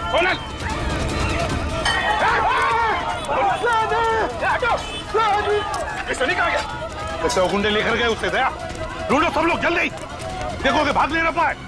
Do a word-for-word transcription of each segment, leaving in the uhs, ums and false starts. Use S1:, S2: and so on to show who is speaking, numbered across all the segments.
S1: सोनल सनी कहाँ गया? कैसे वो गुंडे लेकर गए उससे दया? ढूंढो सब लोग जल्दी, देखो कि भाग नहीं ना पाए।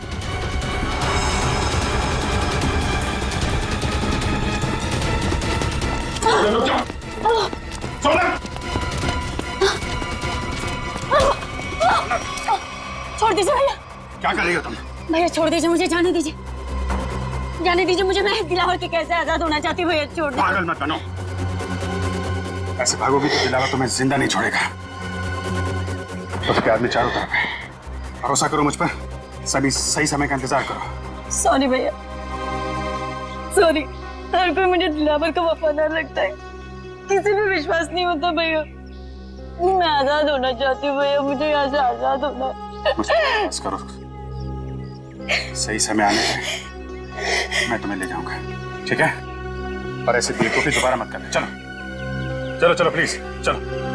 S2: छोड़ दीजिए भैया।
S1: क्या करेगा तुम?
S2: भैया छोड़ दीजिए, मुझे जाने दीजिए, जाने दीजिए मुझे। मैं दिलावर के कैसे आजाद होना चाहती हूँ भैया, छोड़ दीजिए।
S1: पागल मत बनो, ऐसे भागोगी तो दिलावर तुम्हें जिंदा नहीं छोड़ेगा। उसके आदमी चारों तरफ है, भरोसा करो मुझ पर, सभी सही समय का इंतजार करो।
S2: सॉरी भैया, सॉरी। हर कोई मुझे दिलावर का वफादार लगता है, किसी पे विश्वास नहीं होता भैया। मैं आजाद होना चाहती हूँ भैया, मुझे यहाँ से आजाद होना है।
S1: मुझ पर विश्वास करो, सही समय आने पर मैं तुम्हें ले जाऊंगा, ठीक है? और ऐसे बेवकूफी दोबारा मत करना। चलो चलो चलो प्लीज चलो।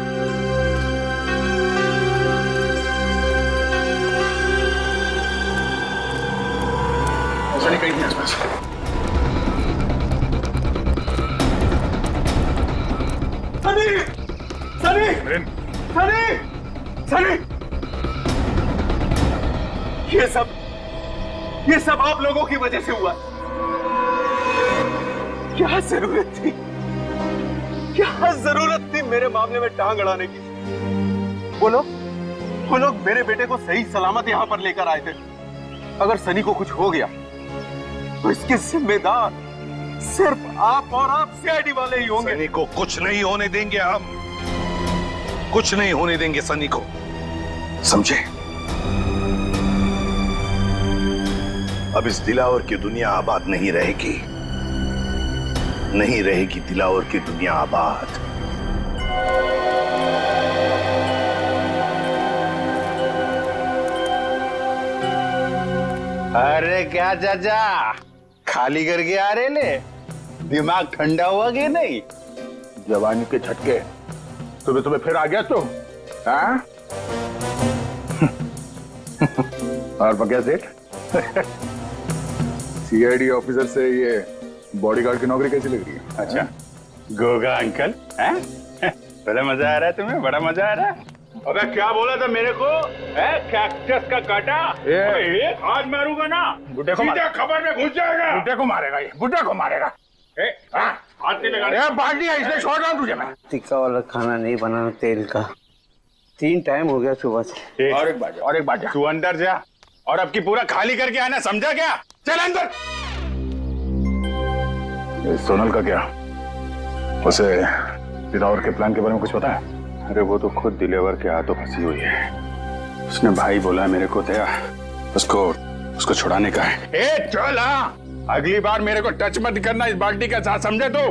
S1: सनी कहीं नहीं आसपास। सनी सनी सनी सनी ये सब ये सब आप लोगों की वजह से हुआ। क्या जरूरत थी, क्या जरूरत थी मेरे मामले में टांग अड़ाने की? वो लोग वो लोग मेरे बेटे को सही सलामत यहां पर लेकर आए थे। अगर सनी को कुछ हो गया तो इसके जिम्मेदार सिर्फ आप और आप सी आई डी वाले ही होंगे।
S3: सनी को कुछ नहीं होने देंगे, हम कुछ नहीं होने देंगे सनी को, समझे? अब इस दिलावर की दुनिया आबाद नहीं रहेगी, नहीं रहेगी दिलावर की दुनिया आबाद।
S4: अरे क्या चाचा, खाली करके आ रहे ले? दिमाग ठंडा हुआ कि नहीं?
S1: जवानी के झटके तुम्हें तुम्हें फिर आ गया तो? हाँ? और पक्या सेठ, सी आई डी ऑफिसर से ये बॉडीगार्ड की नौकरी कैसी लग रही है?
S4: अच्छा, गोगा अंकल, हैं? बड़ा मजा आ रहा है तुम्हें? बड़ा मजा आ रहा है?
S1: अबे क्या बोला था मेरे को? है कैक्टस का काटा? ये आज मारूंगा ना, बुड्ढे को सीधा खबर में घुस जाएगा। बुड्ढे को मारेगा ये, बुड्ढे को मारेगा। ए, हाँ, हाथ नहीं लगा। बाल्टी है, इसलिए छोड़ रहा हूँ तुझे मैं।
S5: टिक्का वाला खाना नहीं बनाना तेल का, तीन टाइम हो गया सुबह से।
S1: और एक बात, और एक बात,
S4: तू अंदर जा और अब की पूरा खाली करके आना, समझा क्या? चल अंदर।
S1: सोनल का क्या? उसे दिलावर के प्लान के बारे में कुछ पता है?
S4: अरे वो तो खुद दिलावर के हाथों फंसी हुई है। उसने भाई बोला मेरे को दया, उसको उसको छुड़ाने का है।
S1: ए चल, हाँ, अगली बार मेरे को टच मत करना इस बाल्टी के साथ, समझे तो?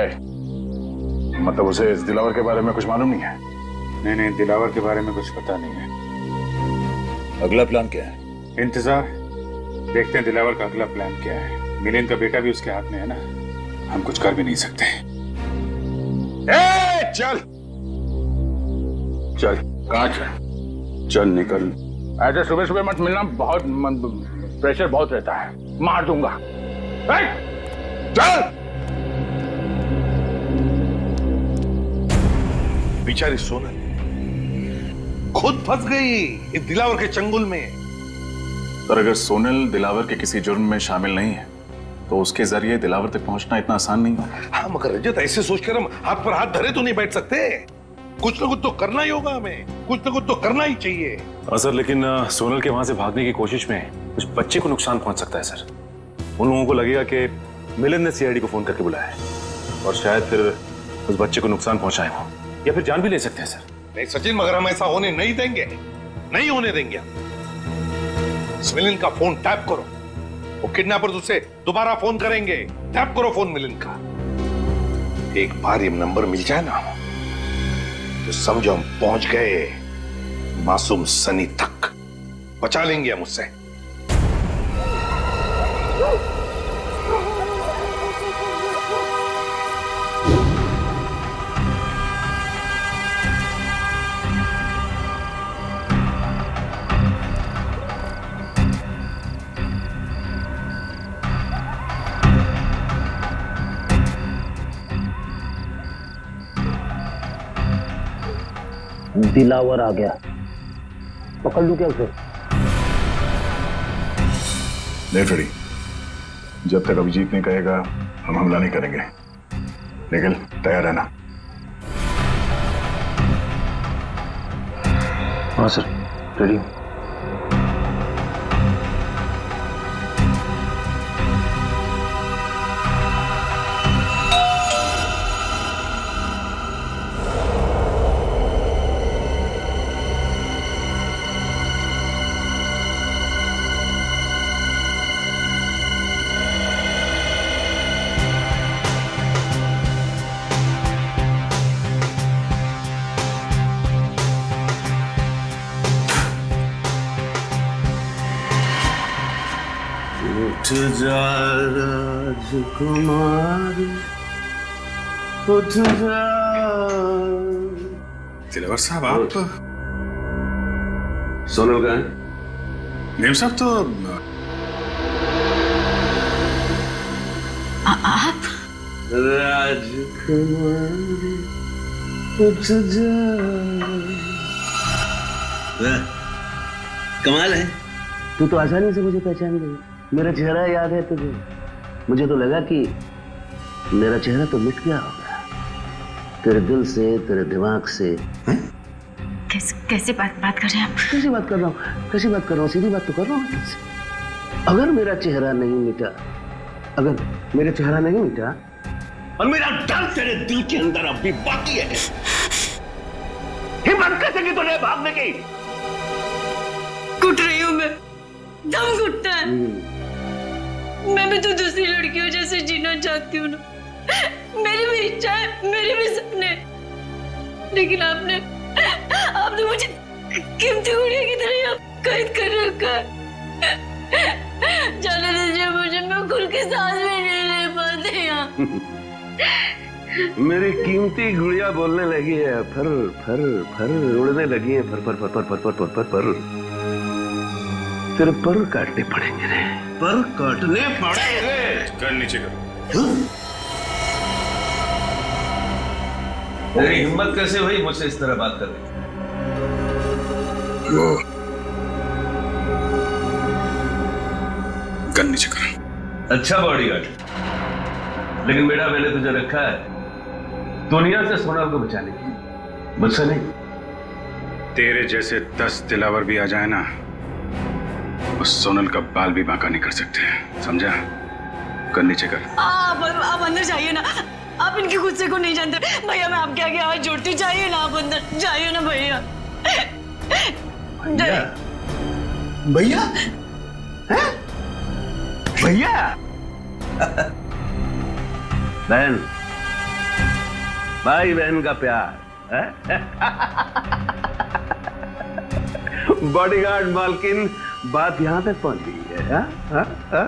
S1: मतलब उसे इस दिलावर के बारे में कुछ मालूम नहीं है?
S4: नहीं नहीं, दिलावर के बारे में कुछ पता नहीं है।
S1: अगला प्लान क्या है?
S4: इंतजार, देखते हैं दिलावर का अगला प्लान क्या है। मिलिंद का बेटा भी उसके हाथ में है ना, हम कुछ कर भी नहीं सकते।
S1: ए, चल चल, कहाँ चल?
S4: चल निकल।
S1: ऐसे सुबह सुबह मत मिलना, बहुत प्रेशर बहुत रहता है, मार दूंगा। चल।
S3: बेचारी सोनल खुद फंस गई इस दिलावर के चंगुल में।
S6: पर अगर सोनल दिलावर के किसी जुर्म में शामिल नहीं है तो उसके जरिए दिलावर तक पहुंचना इतना आसान नहीं होगा।
S3: हाँ मगर रजत, ऐसे सोचकर हम हाथ पर हाथ धरे तो नहीं बैठ सकते। कुछ ना कुछ तो करना ही होगा, हमें कुछ ना कुछ तो करना ही चाहिए।
S6: हाँ सर, लेकिन सोनल के वहां से भागने की कोशिश में कुछ बच्चे को नुकसान पहुंच सकता है सर। उन लोगों को लगेगा कि मिलिंद ने सी आई डी को फोन करके बुलाया है और शायद फिर उस बच्चे को नुकसान पहुंचाए हो या फिर जान भी ले सकते हैं सर।
S3: नहीं सचिन, मगर हम ऐसा होने नहीं देंगे, नहीं होने देंगे। मिलिंद का फोन टैप करो, वो किडनैपर्स उसे दोबारा फोन करेंगे। टैप करो फोन मिलिंद का। एक बार ये नंबर मिल जाए ना तो समझो हम पहुंच गए मासूम सनी तक, बचा लेंगे हम उससे।
S5: दिलावर आ गया, पकड़ लूं क्या उसे?
S4: नहीं फ्रेडी, जब तक अभिजीत नहीं कहेगा हम हमला नहीं करेंगे, लेकिन तैयार रहना।
S5: हाँ सर, रेडी।
S7: उठ जा राजकुमार, उठ जा।
S4: दिलावर साहब, आप
S7: सोनल कहाँ है?
S4: नेम साहब तो
S2: आप
S7: राजकुमार, उठ जा। कमाल है,
S5: तू तो आसानी से मुझे पहचान गई। मेरा चेहरा याद है तुझे? मुझे तो लगा कि मेरा चेहरा तो मिट गया होगा तेरे दिल से, तेरे दिमाग से।
S2: कैसे कैसे बात बात कर रहे हैं आप?
S5: कैसी बात कर रहा हूँ? कैसी बात कर रहा हूँ? सीधी बात तो कर रहा हूँ तुझसे। अगर मेरा चेहरा नहीं मिटा, अगर मेरा चेहरा नहीं मिटा
S7: और मेरा डर तेरे दिल के अंदर अब भी बाकी है, हिम्मत कैसे की तूने भागने की?
S2: घुट रही हूँ मैं, दम घुटता है। मैं भी तो दूसरी लड़कियों जैसे जीना चाहती हूँ ना। मेरी भी इच्छा है, मेरे भी सपने, लेकिन आपने आपने मुझे कीमती गुड़िया की तरह कैद कर रखा है। जाने दीजिए मुझे, मैं खुल के सांस भी नहीं ले पाती यहाँ।
S5: मेरी कीमती गुड़िया बोलने लगी है, फर फर फर उड़ने लगी है, फर फर फर फर फर फर फर फर फर तेरे पर काटने पड़ेंगे रे,
S7: पर काटने पड़ेंगे।
S4: कर नीचे कर।
S7: तेरी हिम्मत कैसे हुई मुझसे इस तरह बात करने?
S4: वो गन नीचे कर।
S7: अच्छा बॉडीगार्ड, लेकिन बेटा मैंने तुझे रखा है दुनिया से सोनल को बचाने की, मुझसे नहीं।
S4: तेरे जैसे दस दिलावर भी आ जाए ना, उस सोनल का बाल भी बांका नहीं कर सकते, समझा? कर नीचे कर।
S2: आप आप अंदर जाइए ना, आप इनके गुस्से को नहीं जानते भैया। मैं आपके आगे हाथ जोड़ती, जाइए ना आप अंदर, जाइए ना भैया।
S7: भैया भैया
S5: बहन, भाई बहन का प्यार है? बॉडीगार्ड मालकिन, बात यहां तक पहुंच गई है। हा? हा? हा?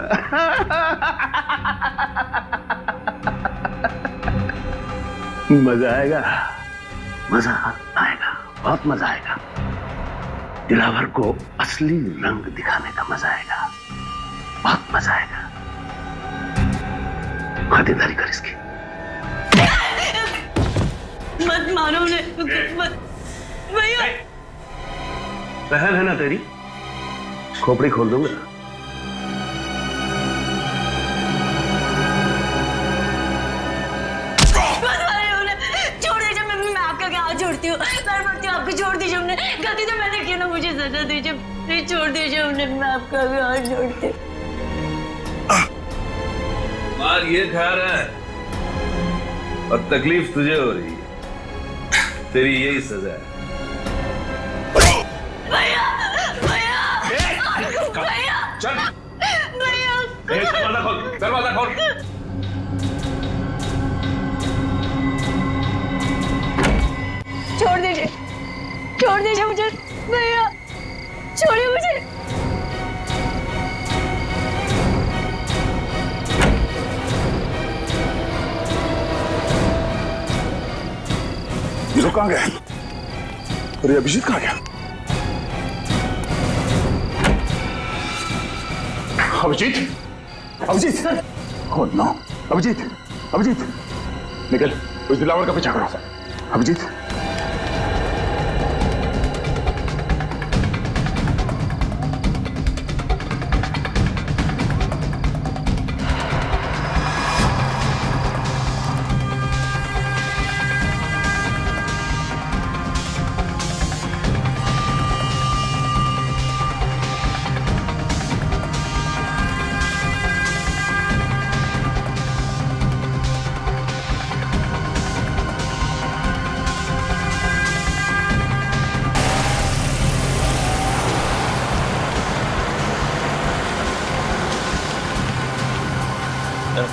S5: मजा आएगा, मजा आएगा, बहुत मजा आएगा। दिलावर को असली रंग दिखाने का मजा आएगा, बहुत मजा आएगा। खातिरदारी कर इसकी।
S2: मत मारो उन्हें, मत भैया।
S5: बहन है ना तेरी, खोपड़ी खोल दूंगा।
S2: छोड़ दीजिए, मैं मैं आपका क्या हाथ जोड़ती हूँ, पैर पड़ती हूँ आपको, छोड़ दीजिए। हमने गलती तो मैंने की ना, मुझे सजा दीजिए, प्लीज छोड़ दीजिए उन्हें, मैं आपका भी हाथ जोड़ती हूँ।
S7: मार ये खा रहा है और तकलीफ तुझे हो रही है, तेरी यही सजा है।
S2: भैया भैया भैया
S7: चल
S2: भैया,
S7: दरवाजा खोल, दरवाजा खोल।
S2: छोड़ दीजिए, छोड़ दीजिए मुझे भैया, छोड़िए मुझे।
S4: ये लोग कहाँ गए? अरे अभिजीत कहाँ गया? अभिजीत, अभिजीत, ओह नो, अभिजीत, अभिजीत, निकल, उस दिलावर का पीछा करो। Abhijit,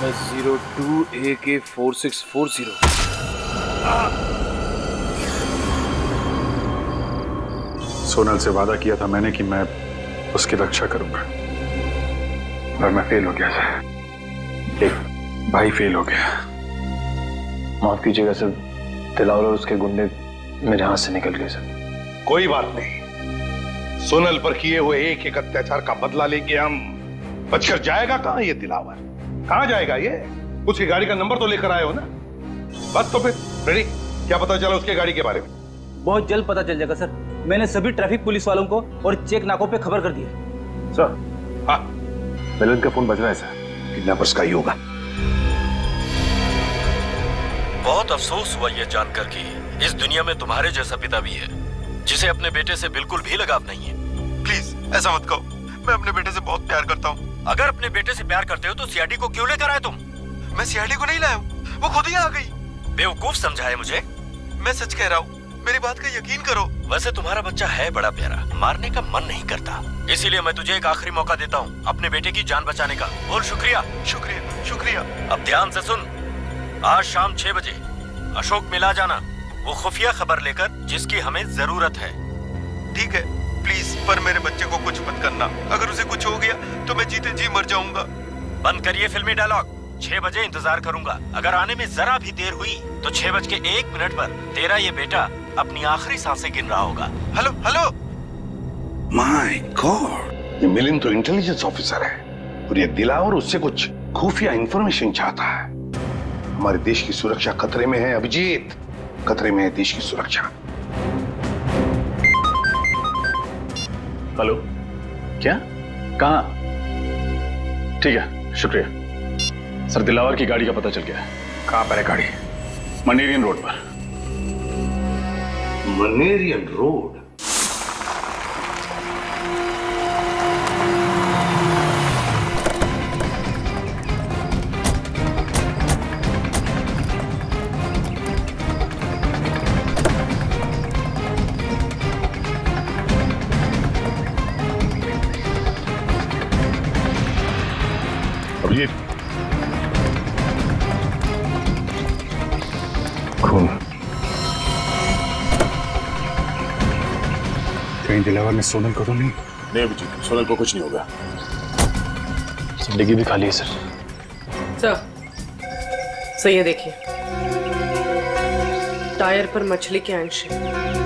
S8: zero two A K four six four zero.
S4: Sonal से वादा किया था मैंने कि मैं उसकी रक्षा करूंगा, और मैं फेल हो गया सर। एक भाई फेल हो गया।
S8: माफ कीजिएगा सर, दिलावर और उसके गुंडे मेरे हाथ से निकल गए सर।
S3: कोई बात नहीं, सोनल पर किए हुए एक एक अत्याचार का बदला लेंगे हम। बचकर जाएगा कहां ये दिलावर? कहां जाएगा ये? उसकी गाड़ी का नंबर तो लेकर आए हो ना? बस तो फिर रेडी। क्या पता चला उसके गाड़ी के बारे में?
S9: बहुत जल्द पता चल जाएगा सर। मैंने सभी ट्रैफिक पुलिस वालों को और चेक नाकों पे खबर कर दी है।
S6: सर,
S3: हाँ,
S6: मिलन का फोन बज रहा है सर।
S3: किडनैपर्स का ही होगा।
S10: बहुत अफसोस हुआ यह जानकर कि इस दुनिया में तुम्हारे जैसा पिता भी है जिसे अपने बेटे से बिल्कुल भी लगाव नहीं है।
S1: प्लीज ऐसा मत कहो, मैं अपने बेटे से बहुत प्यार करता हूँ।
S10: अगर अपने बेटे से प्यार करते हो तो सीआईडी को क्यों लेकर आए तुम?
S1: मैं सीआईडी को नहीं लाया हूँ, वो खुद ही आ गई।
S10: बेवकूफ समझा है मुझे?
S1: मैं सच कह रहा हूँ, मेरी बात का यकीन करो।
S10: वैसे तुम्हारा बच्चा है बड़ा प्यारा, मारने का मन नहीं करता, इसीलिए मैं तुझे एक आखिरी मौका देता हूँ अपने बेटे की जान बचाने का। बोल शुक्रिया।
S1: शुक्रिया शुक्रिया।
S10: अब ध्यान से सुन, आज शाम छह बजे अशोक मिला जाना, वो खुफिया खबर लेकर जिसकी हमें जरूरत है।
S1: ठीक है, प्लीज, पर मेरे बच्चे को कुछ मत करना। अगर उसे कुछ हो गया तो मैं जीते जी मर जाऊंगा।
S10: बंद करिए फिल्मी डायलॉग। छह बजे इंतजार करूंगा। अगर आने में जरा भी देर हुई तो छह बज के एक मिनट पर तेरा ये बेटा अपनी आखिरी सांसें गिन रहा होगा।
S1: Hello hello.
S3: माय गॉड, ये मिलिंद तो इंटेलिजेंस ऑफिसर है और ये दिलावर उससे कुछ खुफिया इंफॉर्मेशन चाहता है। हमारे देश की सुरक्षा खतरे में है अभिजीत, खतरे में है देश की सुरक्षा।
S6: हेलो, क्या? कहाँ? ठीक है, शुक्रिया सर। दिलावर की गाड़ी का पता चल गया है।
S3: कहाँ पर है गाड़ी?
S6: मनेरियन रोड पर।
S3: मनेरियन रोड?
S6: अभिजीत, खून।
S4: कहीं दिलावर ने सोनल को तो नहीं?
S6: नहीं अभिजीत, सोनल को कुछ नहीं होगा। डिग्गी भी खाली है सर।
S11: सर, सही है, देखिए टायर पर मछली के अंश है।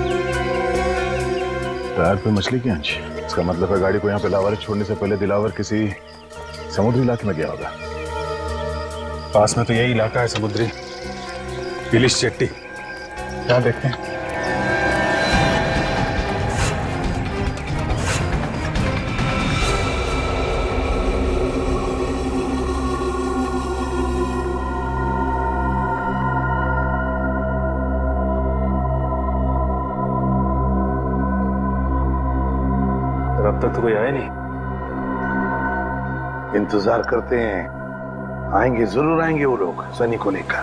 S6: टायर पर मछली के अंश? इसका मतलब है गाड़ी को यहाँ पे लावारिस छोड़ने से पहले दिलावर किसी समुद्री इलाके में गया होगा।
S4: पास में तो यही इलाका है समुद्री, पिलिश चट्टी। यहाँ देखते हैं।
S6: अब तक तो कोई आया नहीं।
S3: इंतजार करते हैं, आएंगे, जरूर आएंगे वो लोग सनी को लेकर।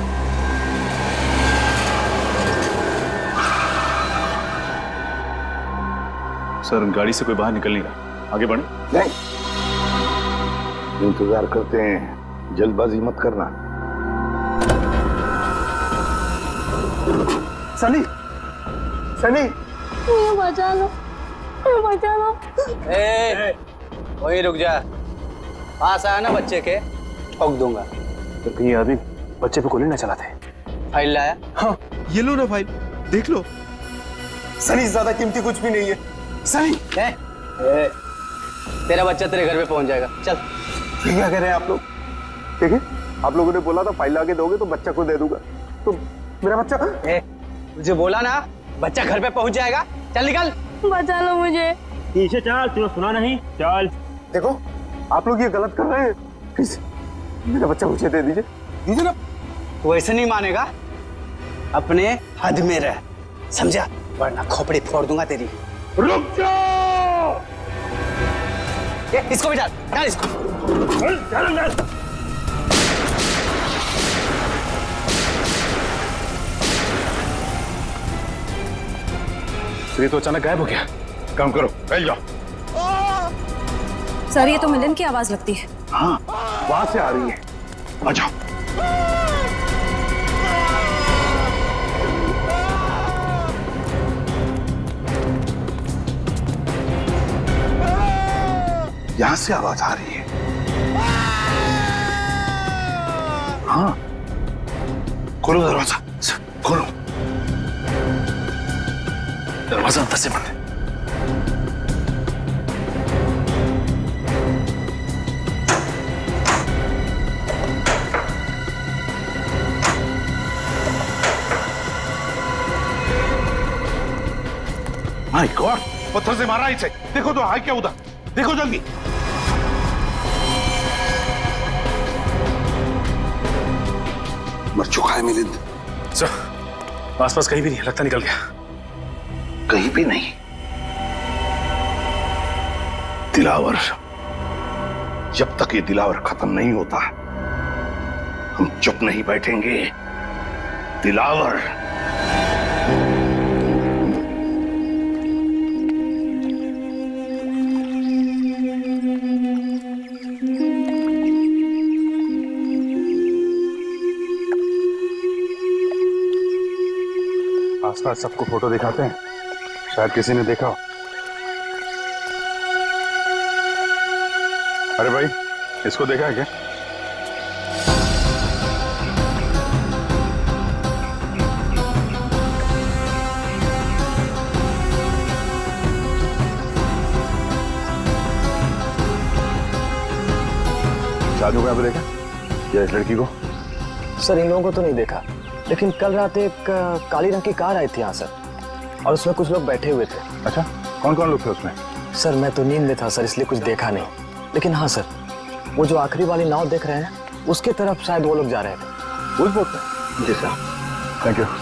S6: सर, गाड़ी से कोई बाहर निकल नहीं रहा, आगे बढ़े?
S3: नहीं, इंतजार करते हैं, जल्दबाजी मत करना।
S1: सनी, सनी,
S2: बचा लो, बचा लो।
S9: ए, वहीं रुक जा। पास आया ना बच्चे के, ठोक दूंगा।
S6: तो कहीं आदमी बच्चे पे गोली ना चलाते।
S9: फाइल लाया?
S1: हाँ, ये लो ना फाइल, देख लो। सनी, ज्यादा कीमती कुछ भी नहीं है। सनी,
S9: ए, ए, तेरा बच्चा तेरे घर पे पहुंच जाएगा, चल।
S1: ये क्या कह रहे हैं आप लोग? ठीक है, आप लोगों ने बोला था फाइल लाके दोगे तो बच्चा को दे दूंगा, तो मेरा बच्चा?
S9: ए, तुझे बोला ना बच्चा घर पे पहुंच जाएगा, चल निकल।
S2: बचा लो मुझे।
S9: पीछे चल, तुम्हें सुना नहीं, चल।
S1: देखो, आप लोग ये गलत कर रहे हैं, प्लीज मेरा बच्चा मुझे दे दीजिए, दीजिए ना।
S9: तू ऐसे नहीं मानेगा, अपने हद में रह, समझा? वरना खोपड़ी फोड़ दूंगा तेरी।
S3: रुक जाओ!
S9: ये, इसको भी डाल, डाल इसको।
S3: चल, चल, चल।
S6: तो ये तो अचानक गायब हो गया।
S3: काम करो, फैल जाओ।
S2: सर, ये तो मिलन की आवाज लगती है।
S3: हाँ, वहां से आ रही है।
S5: आ जाओ। यहां से आवाज आ रही है। हाँ, खोलो दरवाजा, खोलो। दरवाजा अंदर से बंद है।
S3: माय गॉड, पत्थर से मारा इसे। देखो तो है क्या उधर, देखो जल्दी।
S5: मर चुका है मिलिंद।
S6: सर, आसपास कहीं भी नहीं, लगता निकल गया।
S5: कहीं भी नहीं। दिलावर, जब तक ये दिलावर खत्म नहीं होता हम चुप नहीं बैठेंगे। दिलावर।
S6: आसपास सबको फोटो दिखाते हैं, शायद किसी ने देखा हो। अरे भाई, इसको देखा है क्या? शादी को यहाँ पे देखा या इस लड़की को?
S8: सर, इन लोगों को तो नहीं देखा, लेकिन कल रात एक काली रंग की कार आई थी यहाँ सर, और उसमें कुछ लोग बैठे हुए थे।
S6: अच्छा, कौन कौन लोग थे उसमें?
S8: सर, मैं तो नींद में था सर, इसलिए कुछ देखा नहीं, लेकिन हाँ सर, वो जो आखिरी वाली नाव देख रहे हैं उसके तरफ शायद वो लोग जा रहे थे।
S6: उस बोट पे?
S8: जी सर।
S6: Thank you.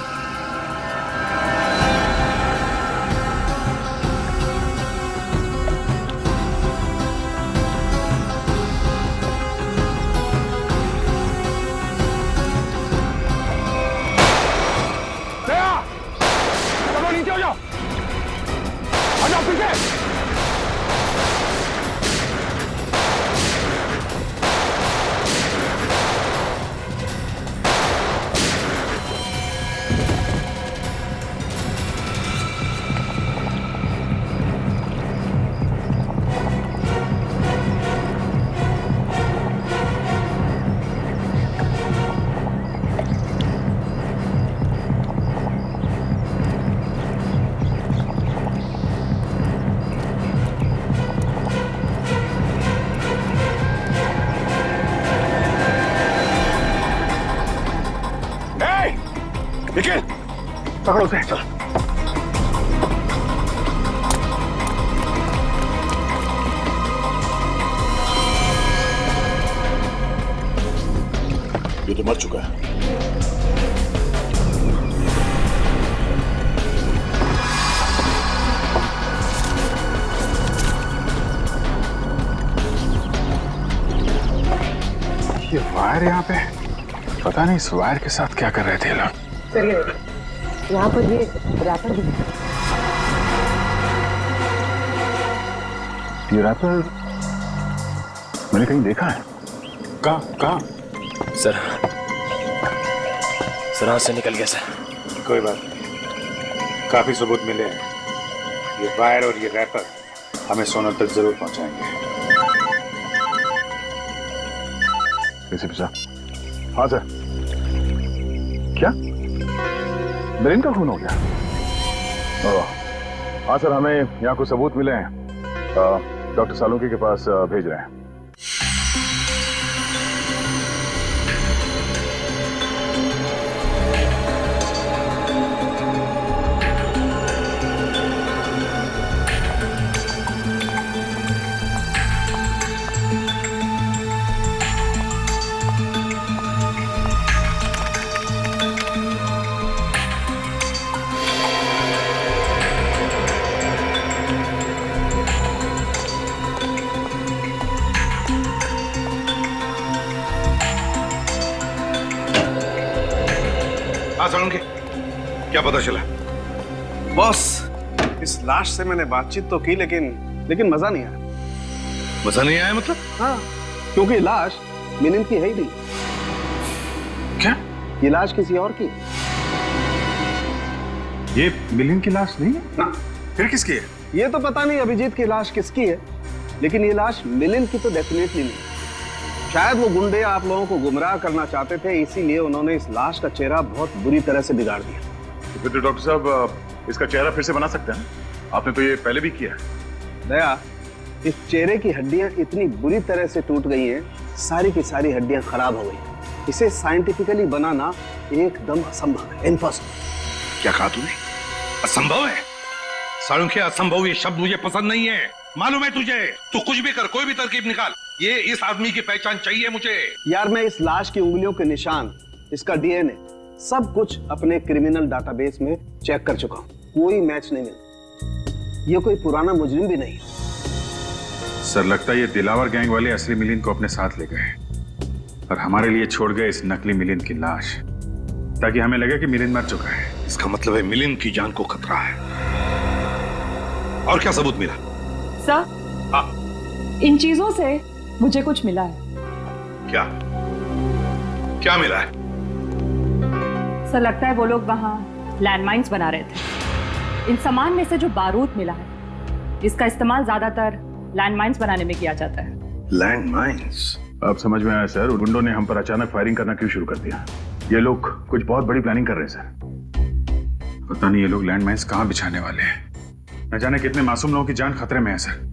S5: पकड़ो उसे, चलो।
S6: ये तो मर चुका है।
S4: ये वायर यहाँ पे, पता नहीं इस वायर के साथ क्या कर रहे थे लोग।
S11: चलिए, यहाँ पर ये रैपर भी है।
S4: ये रैपर मैंने कहीं देखा है। कहाँ कहाँ?
S8: सर, सर हाथ से निकल गया सर।
S4: कोई बात नहीं, काफी सबूत मिले हैं। ये वायर और ये रैपर हमें सोनल तक जरूर पहुंचाएंगे। एसीपी साहब। हाँ सर। क्या ब्रेन का खून हो गया? ओह, हाँ सर, हमें यहाँ कुछ सबूत मिले हैं, डॉक्टर सालुंकी के पास भेज रहे हैं।
S3: क्या पता चला?
S1: बॉस, इस लाश से मैंने बातचीत तो की, लेकिन लेकिन मजा नहीं आया।
S3: मजा नहीं आया मतलब?
S1: हाँ, क्योंकि लाश मिलिंद की है ही नहीं।
S5: ये लाश किसी और की?
S4: ये मिलिंद की लाश नहीं है
S5: ना।
S4: फिर किसकी है?
S5: ये तो पता नहीं अभिजीत की लाश किसकी है, लेकिन ये लाश मिलिंद की तो डेफिनेटली नहीं। शायद वो गुंडे आप लोगों को गुमराह करना चाहते थे, इसीलिए उन्होंने इस लाश का चेहरा बहुत बुरी तरह से बिगाड़ दिया।
S6: तो फिर तो डॉक्टर साहब इसका चेहरा फिर से बना सकते हैं? आपने तो ये पहले भी किया है।
S5: दया, इस चेहरे की हड्डियां इतनी बुरी तरह से टूट गई हैं, सारी की सारी हड्डियां खराब हो गई। इसे साइंटिफिकली बनाना एकदम असंभव है, इम्पॉसिबल।
S3: क्या कहा तूने? असंभव है? सालुंखे, असंभव ये शब्द मुझे पसंद नहीं है। मालूम है तुझे, तू कुछ भी कर, कोई भी तरकीब निकाल, ये इस आदमी की पहचान चाहिए मुझे।
S5: यार मैं इस लाश की उंगलियों के निशान, इसका डीएनए, सब कुछ अपने क्रिमिनल डाटाबेस में चेक कर चुका हूं, कोई मैच नहीं मिला। ये कोई पुराना मुजरिम भी नहीं।
S4: सर लगता है ये दिलावर गैंग वाले असली मिलिंद को अपने साथ ले गए और हमारे लिए छोड़ गए इस नकली मिलिंद की लाश, ताकि हमें लगे कि मिलिंद मर चुका है।
S3: इसका मतलब है मिलिंद की जान को खतरा है। और क्या सबूत मिला?
S12: सर,
S3: हाँ,
S12: इन चीजों से मुझे कुछ मिला है।
S3: क्या क्या मिला है?
S12: सर लगता है वो लोग वहां लैंडमाइंस बना रहे थे। इन सामान में से जो बारूद मिला है, इसका इस्तेमाल ज्यादातर लैंडमाइंस बनाने में किया जाता है।
S3: लैंडमाइंस?
S6: अब समझ में आया सर, गुंडों ने हम पर अचानक फायरिंग करना क्यों शुरू कर दिया। ये लोग कुछ बहुत बड़ी प्लानिंग कर रहे हैं सर।
S4: पता नहीं ये लोग लैंडमाइंस कहां बिछाने वाले हैं। न जाने कितने मासूम लोगों की जान खतरे में है सर।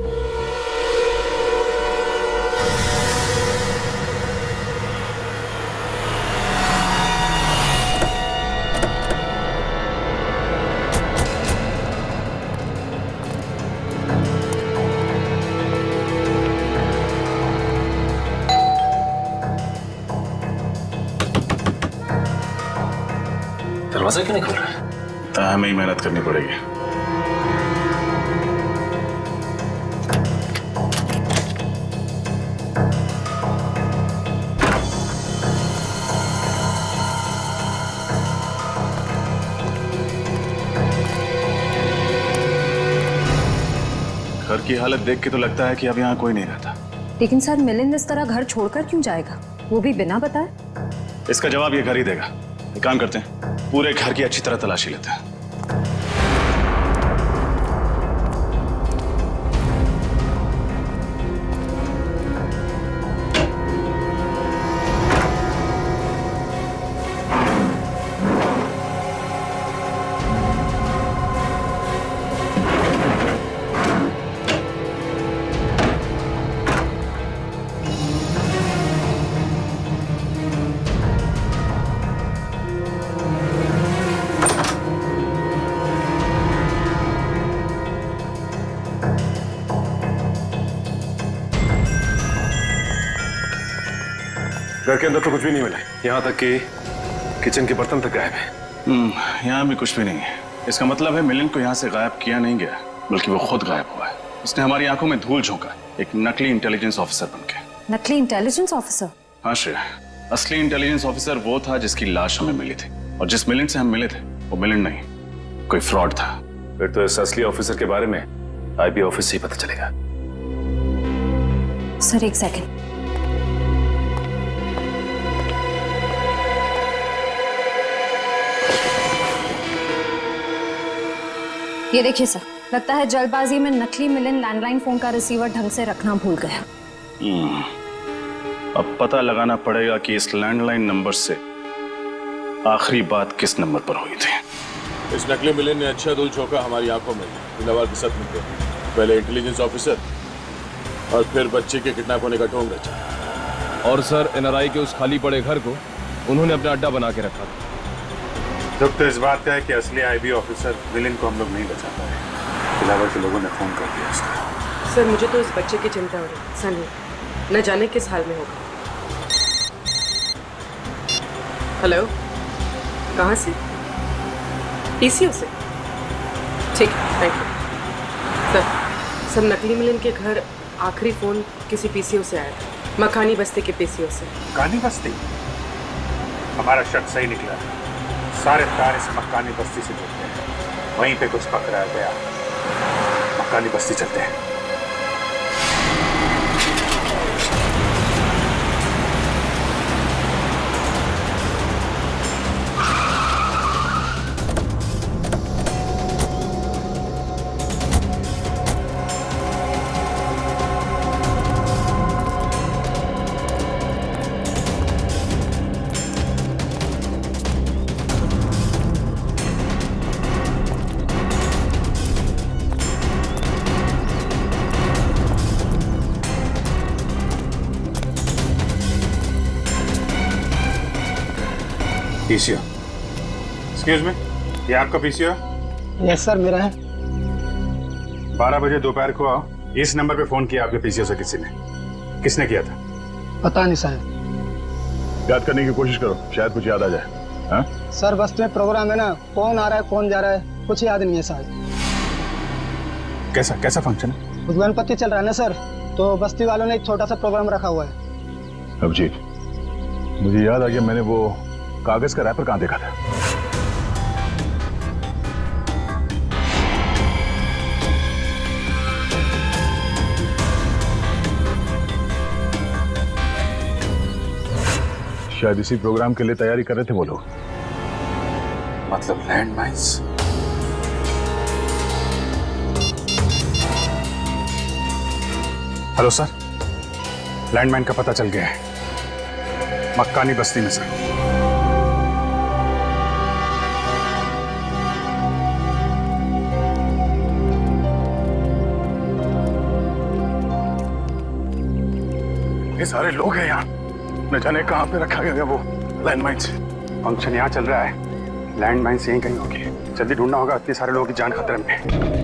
S8: दरवाजा क्यों नहीं खोल रहा है?
S6: तो हमें ही मेहनत करनी पड़ेगी। घर की हालत देख के तो लगता है कि अब यहाँ कोई नहीं रहता।
S11: लेकिन सर मिलिंद इस तरह घर छोड़कर क्यों जाएगा, वो भी बिना बताए?
S6: इसका जवाब ये घर ही देगा। एक काम करते हैं, पूरे घर की अच्छी तरह तलाशी लेते हैं। घर के अंदर तो कुछ भी नहीं मिला, यहाँ तक कि किचन के बर्तन तक गायब है।
S4: हम्म, यहाँ भी कुछ भी नहीं है। इसका मतलब है मिलिंद को यहाँ से गायब किया नहीं गया, बल्कि वो खुद गायब हुआ है। उसने हमारी आंखों में धूल झोंका, एक नकली इंटेलिजेंस ऑफिसर बनके।
S11: नकली इंटेलिजेंस ऑफिसर?
S4: हाँ श्रेया, असली इंटेलिजेंस ऑफिसर वो था जिसकी लाश हमें मिली थी, और जिस मिलिंद से हम मिले थे वो मिलिंद नहीं, कोई फ्रॉड था।
S6: फिर तो इस असली ऑफिसर के बारे में आईबी ऑफिस से ही पता चलेगा।
S11: सर एक सेकंड। ये देखिए सर, लगता है जल्दबाजी में नकली मिलिंद लैंडलाइन फोन का रिसीवर ढंग से रखना भूल गया।
S4: हम्म, अब पता लगाना पड़ेगा कि इस लैंडलाइन नंबर से आखिरी बात किस नंबर पर हुई थी।
S6: इस नकली मिलिंद ने अच्छा धूल झोंका हमारी आंखों में, दिलावर के साथ मिलते। पहले इंटेलिजेंस ऑफिसर और फिर बच्चे के किडनैप होने का ढोंग रचा।
S13: और सर एनआरआई के उस खाली पड़े घर को उन्होंने अपना अड्डा बना के रखा था।
S4: दुख तो इस बात का है कि असली आईबी ऑफिसर मिलिंद को हम लोग नहीं बचा पाए। दिलावर के लोगों ने फोन कर दिया उसको।
S14: सर मुझे तो इस बच्चे की चिंता हो रही, सनी न जाने किस हाल में होगा। हेलो, कहाँ से? पीसीओ से? ठीक है, थैंक यू सर। सर नकली मिलिंद के घर आखिरी फोन किसी पीसीओ से आया था, मकानी बस्ती के पीसीओ से।
S4: मकानी बस्ती? हमारा शक सही निकला। सारे तार इस मकानी बस्ती से जुड़ते हैं, वहीं पे कुछ पकड़ा गया। मकानी बस्ती चलते हैं। पीसीओ। एक्सक्यूज मी, ये आपका पीसीओ है?
S9: यस सर, मेरा है।
S4: बारह बजे दोपहर को आओ। इस नंबर पे फोन किया आपके पीसीओ से किसी ने? किसने किया था?
S9: पता नहीं साहब।
S6: याद करने की कोशिश करो, शायद कुछ याद आ जाए। हाँ?
S9: सर बस्ती में प्रोग्राम है ना, कौन आ रहा है कौन जा रहा है कुछ याद नहीं है साहब।
S4: कैसा कैसा फंक्शन है?
S9: गणपति चल रहा है ना सर, तो बस्ती वालों ने एक छोटा सा प्रोग्राम रखा हुआ है।
S6: अभिजीत, मुझे याद आ गया, मैंने वो कागज का रैपर कहाँ देखा था। शायद इसी प्रोग्राम के लिए तैयारी कर रहे थे वो लोग।
S4: मतलब land mines. Hello sir, landmine का पता चल गया है, मक्कानी बस्ती में सर।
S6: ये सारे लोग हैं यहाँ, न जाने कहाँ पे रखा गया वो लैंडमाइन।
S4: फंक्शन यहाँ चल रहा है, लैंडमाइन यहीं कहीं होगी। जल्दी ढूंढना होगा, इतने सारे लोगों की जान खतरे में।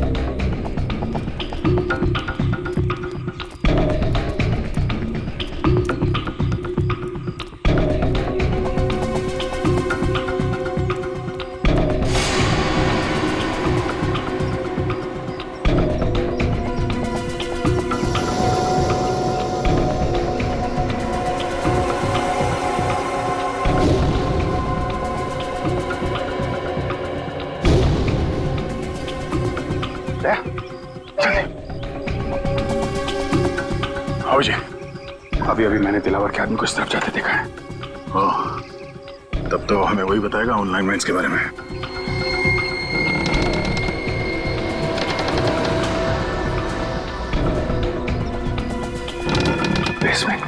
S4: अभी अभी मैंने दिलावर के आदमी को इस तरफ जाते देखा है।
S6: ओह, तब तो हमें वही बताएगा ऑनलाइन माइंस के बारे में। बेसमेंट।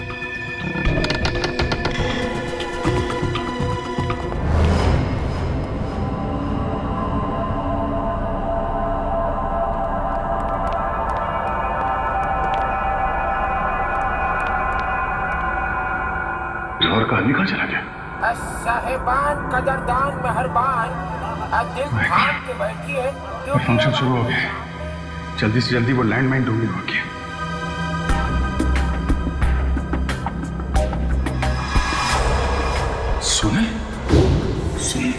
S6: और का आदमी कहाँ चला गया?
S15: साहिबान कदरदान मेहरबान, अब दिल थाम के बैठिए क्योंकि
S4: फंक्शन शुरू हो गया। जल्दी से जल्दी वो लैंडमाइन ढूंढनी होगी। सुने सुने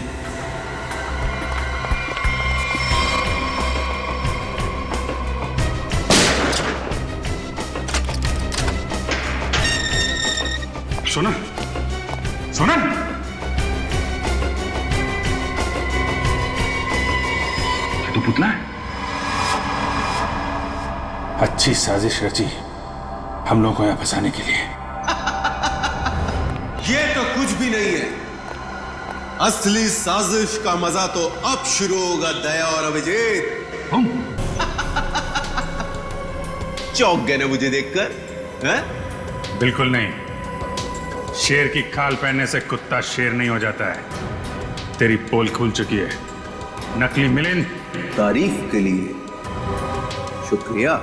S4: सुना सुना तो पुतला है। अच्छी साजिश रची हम लोगों को यहां फंसाने के लिए।
S1: ये तो कुछ भी नहीं है, असली साजिश का मजा तो अब शुरू होगा दया और अभिजीत। चौंक गए ना मुझे देखकर? हैं?
S4: बिल्कुल नहीं, शेर की खाल पहनने से कुत्ता शेर नहीं हो जाता है। तेरी पोल खुल चुकी है नकली मिलिंद।
S1: तारीफ के लिए शुक्रिया।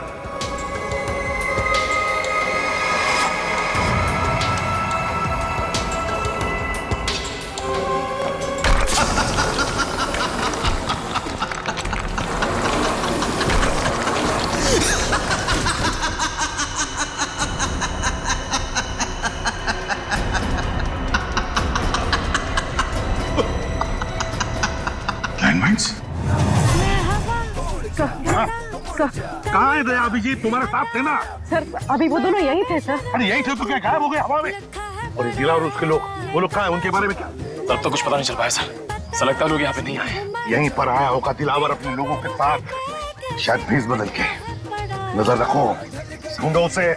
S3: कहाँ है दया अभिजीत? तुम्हारे साथ थे ना?
S12: सर अभी वो दोनों यही थे सर।
S3: अरे यही थे तो क्या गायब हो गए हवा में? और ये दिलावर उसके लोग, वो लोग कहाँ हैं? उनके बारे में क्या?
S8: तब तो कुछ पता नहीं चल पाया सर। ऐसा लगता है लोग यहाँ पे नहीं आए।
S3: यहीं पर आया होगा दिलावर अपने लोगों के साथ, शायद भेस बदल के। नजर रखो, ढूंढो उसे।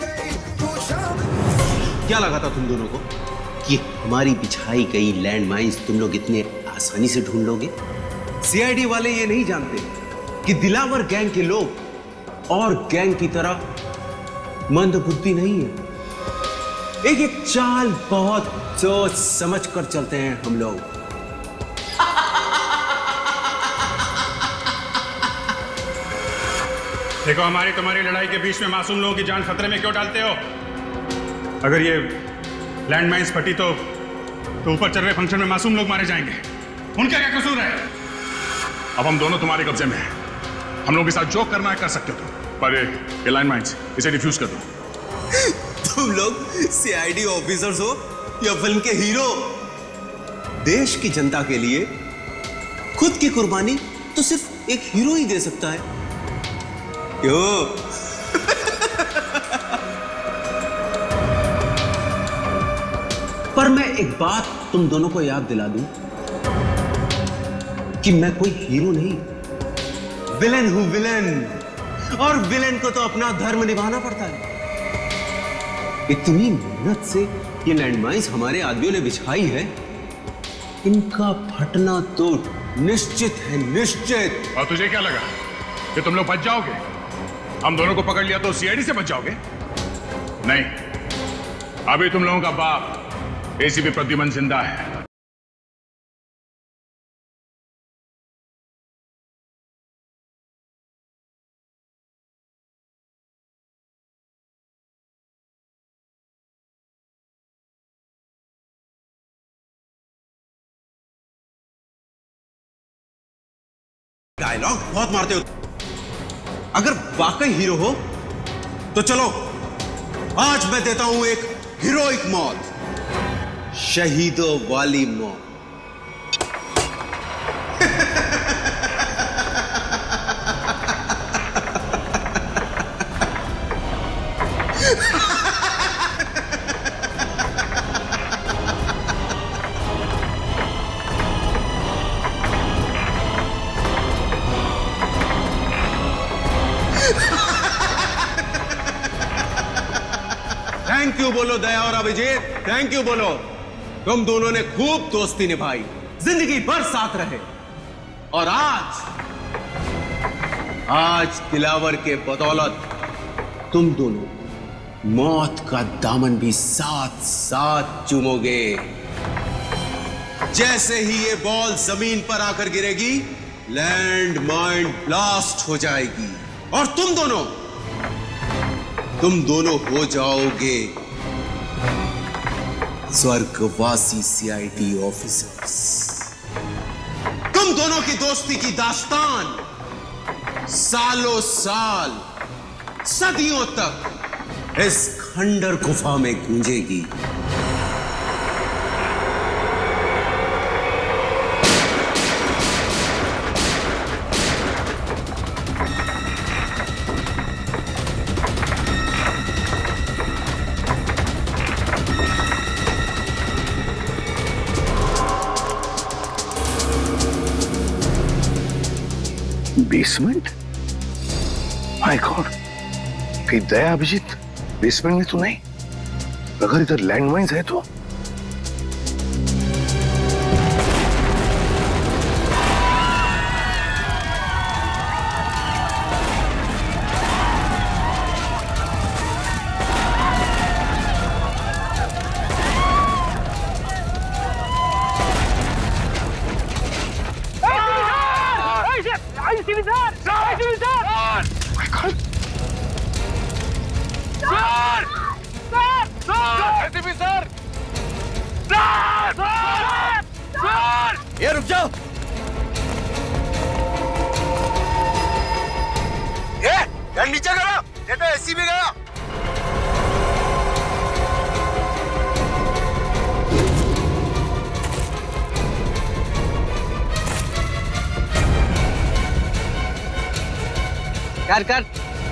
S1: क्या लगा था तुम दोनों को कि हमारी बिछाई गई लैंडमाइंस तुम लोग इतने आसानी से ढूंढ लोगे? सीआईडी वाले ये नहीं जानते कि दिलावर गैंग के लोग और गैंग की तरह मंदबुद्धि नहीं है। एक एक चाल बहुत सोच समझ कर चलते हैं हम लोग।
S4: देखो, हमारी तुम्हारी लड़ाई के बीच में मासूम लोगों की जान खतरे में क्यों डालते हो? अगर ये लैंडमाइंस फटी तो तो ऊपर चल रहे फंक्शन में मासूम लोग मारे जाएंगे, उनका क्या कसूर है? अब हम दोनों तुम्हारे कब्जे में हैं। हम लोगों के साथ जो करना है कर सकते हो तुम, पर ये लाइन माइंस इसे डिफ्यूज कर दो।
S1: तुम लोग सीआईडी ऑफिसर्स हो या फिल्म के हीरो? देश की जनता के लिए खुद की कुर्बानी तो सिर्फ एक हीरो ही दे सकता है। क्यों? पर मैं एक बात तुम दोनों को याद दिला दूं कि मैं कोई हीरो नहीं, विलेन हूं, विलेन। और विलेन को तो अपना धर्म निभाना पड़ता है। इतनी मेहनत से ये लैंडमाइंस हमारे आदमियों ने बिछाई है, इनका फटना तो निश्चित है, निश्चित।
S4: और तुझे क्या लगा कि तुम लोग बच जाओगे? हम दोनों को पकड़ लिया तो सीआईडी से बच जाओगे? नहीं, अभी तुम लोगों का बाप एसीपी प्रद्युमन जिंदा है।
S1: डायलॉग बहुत मारते हो। अगर वाकई हीरो हो तो चलो, आज मैं देता हूं एक हीरोइक मौत, शहीदों वाली मौत। थैंक यू बोलो दया और अभिजीत, थैंक यू बोलो। तुम दोनों ने खूब दोस्ती निभाई, जिंदगी भर साथ रहे, और आज आज दिलावर के बदौलत तुम दोनों मौत का दामन भी साथ साथ चूमोगे। जैसे ही ये बॉल जमीन पर आकर गिरेगी, लैंड माइन ब्लास्ट हो जाएगी और तुम दोनों तुम दोनों हो जाओगे स्वर्गवासी सीआईडी ऑफिसर्स। तुम दोनों की दोस्ती की दास्तान सालों साल, सदियों तक इस खंडर गुफा में गूंजेगी।
S5: बेसमेंट? माय गॉड, फिर दया अभिजीत बेसमेंट में तो नहीं। अगर इधर लैंडमाइंस है तो
S1: ये रुक जाओ। ये यार नीचे करो, ये तो एसी भी गया। कर कर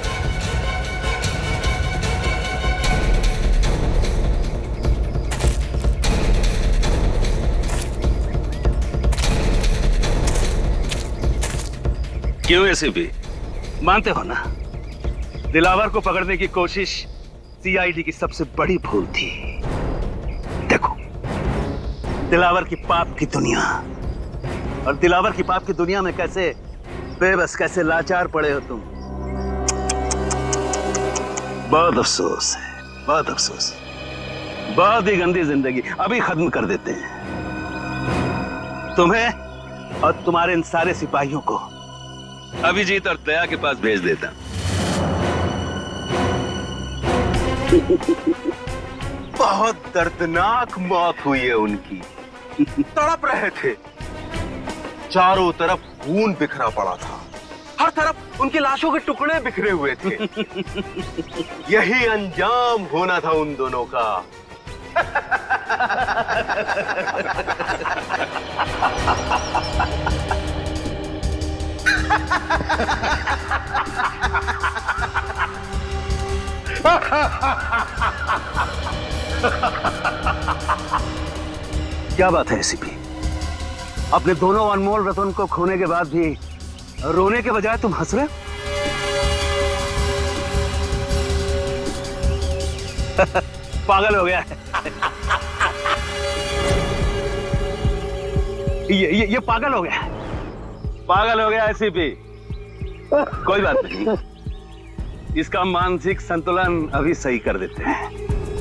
S5: क्यों एसीपी, मानते हो ना, दिलावर को पकड़ने की कोशिश सीआईडी की सबसे बड़ी भूल थी। देखो, दिलावर की पाप की दुनिया, और दिलावर की पाप की दुनिया में कैसे बेबस, कैसे लाचार पड़े हो तुम। बहुत अफसोस है, बहुत अफसोस। बहुत ही गंदी जिंदगी अभी खत्म कर देते हैं। तुम्हें और तुम्हारे इन सारे सिपाहियों को अभिजीत और दया के पास भेज देता।
S1: बहुत दर्दनाक मौत हुई है उनकी। तड़प रहे थे। चारों तरफ खून बिखरा पड़ा था, हर तरफ उनकी लाशों के टुकड़े बिखरे हुए थे। यही अंजाम होना था उन दोनों का।
S5: क्या बात है एसीपी, अपने दोनों अनमोल रतन को खोने के बाद भी रोने के बजाय तुम हंस रहे हो? पागल हो गया है। ये, ये ये पागल हो गया, पागल हो गया एसीपी। कोई बात नहीं, इसका मानसिक संतुलन अभी सही कर देते हैं।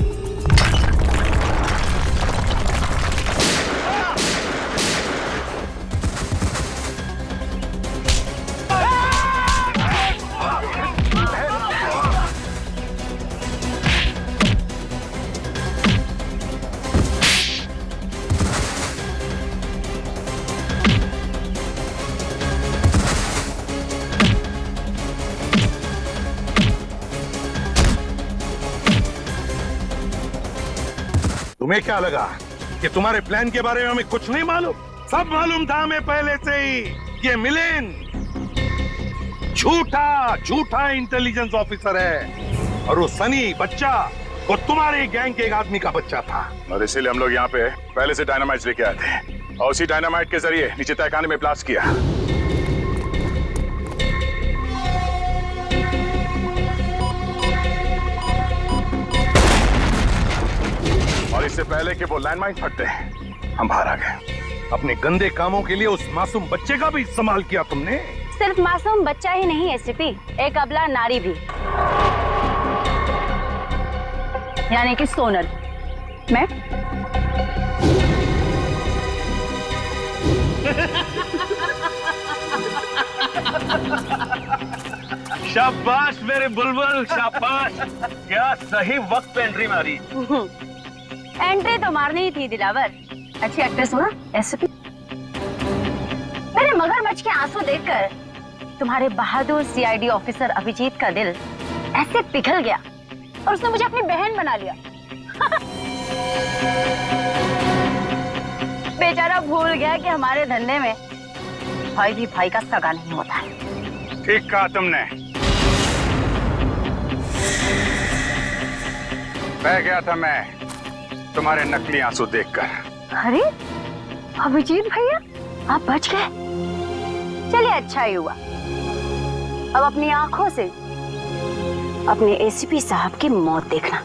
S3: तुम्हें क्या लगा कि तुम्हारे प्लान के बारे में हमें कुछ नहीं मालूम? सब मालूम था हमें पहले से ही। ये मिलिन झूठा झूठा इंटेलिजेंस ऑफिसर है और वो सनी बच्चा वो तुम्हारे गैंग के एक आदमी का बच्चा था।
S4: और इसीलिए हम लोग यहाँ पे पहले से डायनामाइट लेके आए थे और उसी डायनामाइट के जरिए नीचे तहखाने में ब्लास्ट किया। और इससे पहले कि वो लैंडमाइन फटते हैं हम बाहर आ गए।
S3: अपने गंदे कामों के लिए उस मासूम बच्चे का भी इस्तेमाल किया तुमने।
S16: सिर्फ मासूम बच्चा ही नहीं एसीपी, एक अबला नारी भी, यानी कि सोनल। मैं
S5: शाबाश मेरे बुलबुल, शाबाश। क्या सही वक्त पे एंट्री मारी।
S16: एंट्री तो मारनी ही थी दिलावर। अच्छी एक्ट्रेस हो ना एसपी। मेरे मगरमच्छ के आंसू देखकर तुम्हारे बहादुर सीआईडी ऑफिसर अभिजीत का दिल ऐसे पिघल गया और उसने मुझे अपनी बहन बना लिया। बेचारा भूल गया कि हमारे धंधे में भाई भी भाई का सगा नहीं होता है।
S4: ठीक कहा तुमने। बह गया था मैं तुम्हारे नकली आंसू देखकर।
S16: अरे अभिजीत भैया, आप बच गए। चलिए अच्छा ही हुआ। अब अपनी आंखों से अपने एसीपी साहब की मौत देखना।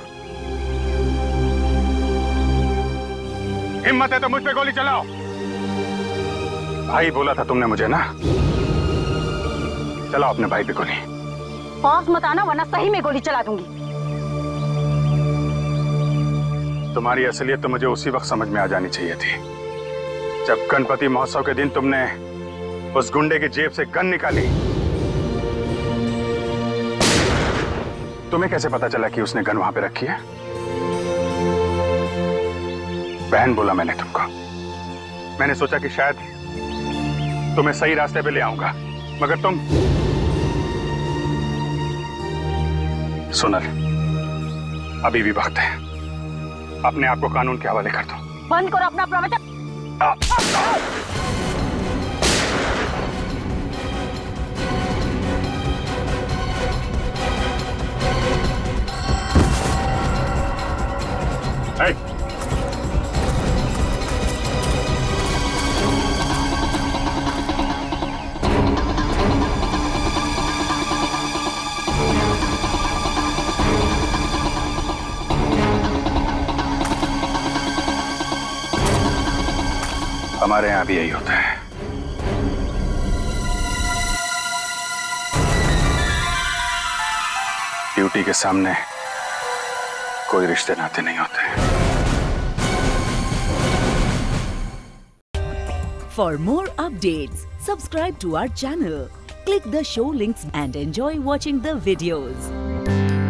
S4: हिम्मत है तो मुझ पे गोली चलाओ। भाई बोला था तुमने मुझे ना, चलाओ अपने भाई पे गोली।
S16: पास मत आना वरना सही में गोली चला दूंगी।
S4: तुम्हारी असलियत तो मुझे उसी वक्त समझ में आ जानी चाहिए थी जब गणपति महोत्सव के दिन तुमने उस गुंडे की जेब से गन निकाली। तुम्हें कैसे पता चला कि उसने गन वहां पे रखी है? बहन बोला मैंने तुमको। मैंने सोचा कि शायद तुम्हें सही रास्ते पे ले आऊंगा, मगर तुम सोनल, अभी भी वक्त है। अपने आप को कानून के हवाले कर दो।
S16: बंद करो अपना प्रवचन।
S4: Hey! हमारे यहां भी यही होता है। ड्यूटी के सामने कोई रिश्ते नाते नहीं होते।
S17: For more updates, subscribe to our channel, click the show links and enjoy watching the videos.